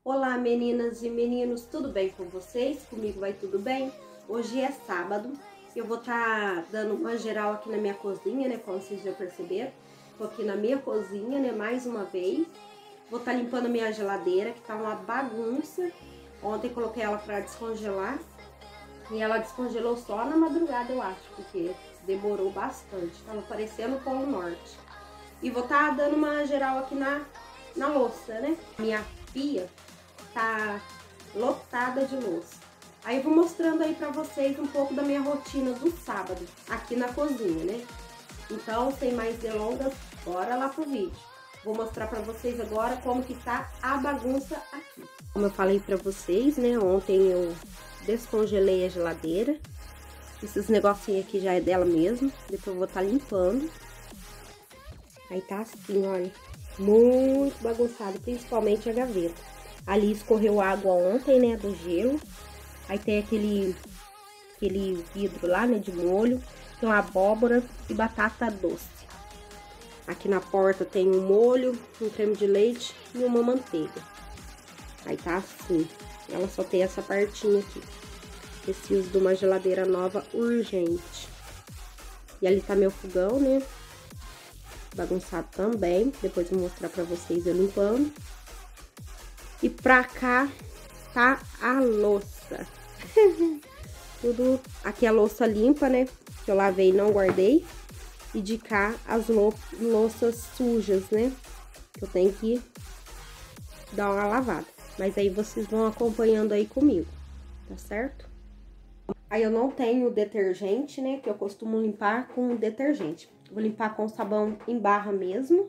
Olá meninas e meninos, tudo bem com vocês? Comigo vai tudo bem? Hoje é sábado, eu vou estar dando uma geral aqui na minha cozinha, né? Como vocês já perceberam, tô aqui na minha cozinha, né? Mais uma vez. Vou estar limpando minha geladeira, que tá uma bagunça. Ontem coloquei ela para descongelar e ela descongelou só na madrugada, eu acho, porque demorou bastante. Tava parecendo o Polo Norte. E vou estar dando uma geral aqui na louça, né? Minha pia tá lotada de louça. Aí eu vou mostrando aí pra vocês um pouco da minha rotina do sábado, aqui na cozinha, né? Então, sem mais delongas, bora lá pro vídeo. Vou mostrar pra vocês agora como que tá a bagunça aqui. Como eu falei pra vocês, né? Ontem eu descongelei a geladeira. Esses negocinhos aqui já é dela mesmo. Depois eu vou estar limpando. Aí tá assim, olha. Muito bagunçado, principalmente a gaveta. Ali escorreu água ontem, né, do gelo. Aí tem aquele vidro lá, né, de molho. Tem uma abóbora e batata doce. Aqui na porta tem um molho, um creme de leite e uma manteiga. Aí tá assim. Ela só tem essa partinha aqui. Preciso de uma geladeira nova urgente. E ali tá meu fogão, né? Bagunçado também. Depois eu vou mostrar pra vocês eu limpando. E pra cá tá a louça. Tudo aqui a louça limpa, né? Que eu lavei e não guardei. E de cá as louças sujas, né? Que eu tenho que dar uma lavada. Mas aí vocês vão acompanhando aí comigo, tá certo? Aí eu não tenho detergente, né? Que eu costumo limpar com detergente. Vou limpar com sabão em barra mesmo.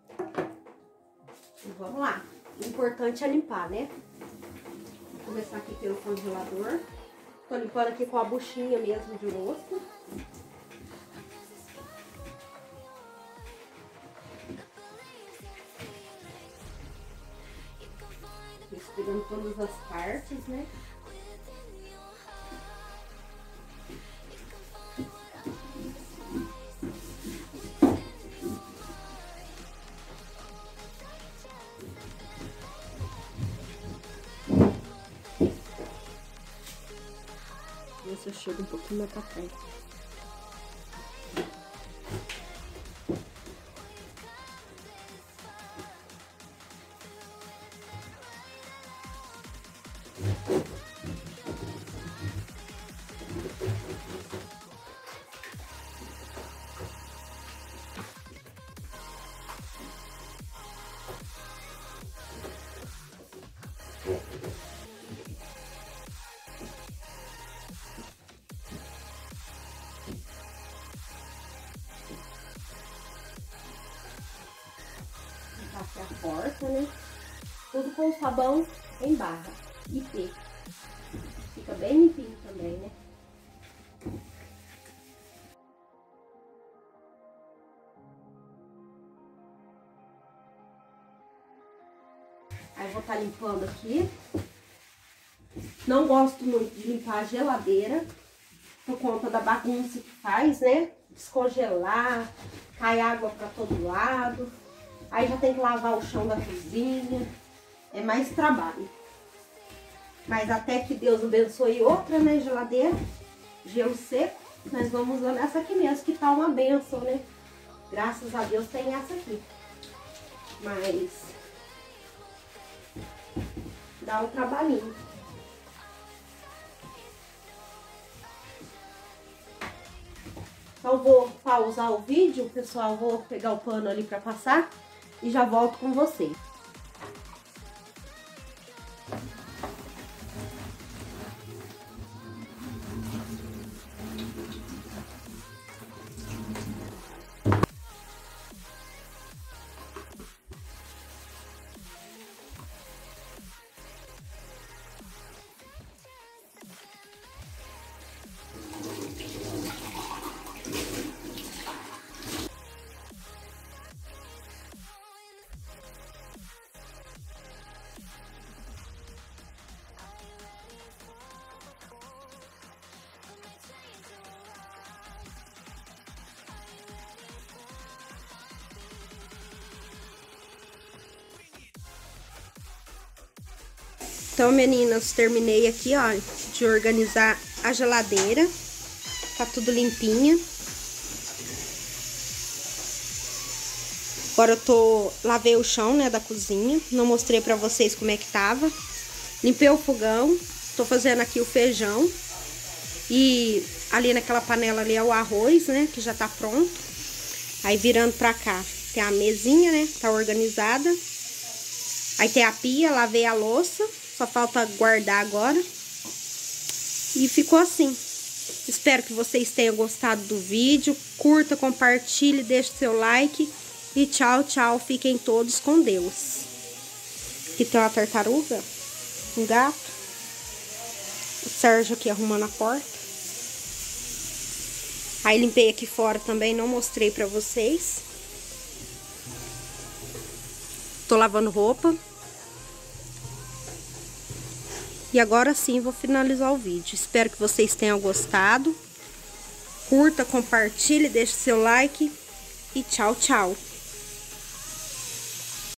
E vamos lá. O importante é limpar, né? Vou começar aqui pelo congelador. Tô limpando aqui com a buchinha mesmo de louça. Pegando todas as partes, né? Ver se eu chego um pouquinho mais pra perto. Aqui a porta, né? Tudo com sabão em barra e P. Fica bem limpinho também, né? Aí eu vou estar limpando aqui. Não gosto muito de limpar a geladeira, por conta da bagunça que faz, né? Descongelar, cai água pra todo lado. Aí já tem que lavar o chão da cozinha. É mais trabalho. Mas até que Deus abençoe outra, né, geladeira. Gelo seco. Nós vamos usando essa aqui mesmo, que tá uma benção, né? Graças a Deus tem essa aqui. Mas dá um trabalhinho. Então vou pausar o vídeo, pessoal. Vou pegar o pano ali pra passar e já volto com vocês. Então, meninas, terminei aqui, ó, de organizar a geladeira. Tá tudo limpinha. Agora eu lavei o chão, né, da cozinha. Não mostrei pra vocês como é que tava. Limpei o fogão. Tô fazendo aqui o feijão. E ali naquela panela ali é o arroz, né, que já tá pronto. Aí virando pra cá, tem a mesinha, né, tá organizada. Aí tem a pia, lavei a louça. Só falta guardar agora. E ficou assim. Espero que vocês tenham gostado do vídeo. Curta, compartilhe, deixe seu like. E tchau, tchau. Fiquem todos com Deus. Aqui tem uma tartaruga, um gato. O Sérgio aqui arrumando a porta. Aí limpei aqui fora também, não mostrei pra vocês. Tô lavando roupa. E agora sim vou finalizar o vídeo. Espero que vocês tenham gostado. Curta, compartilhe, deixe seu like. E tchau, tchau.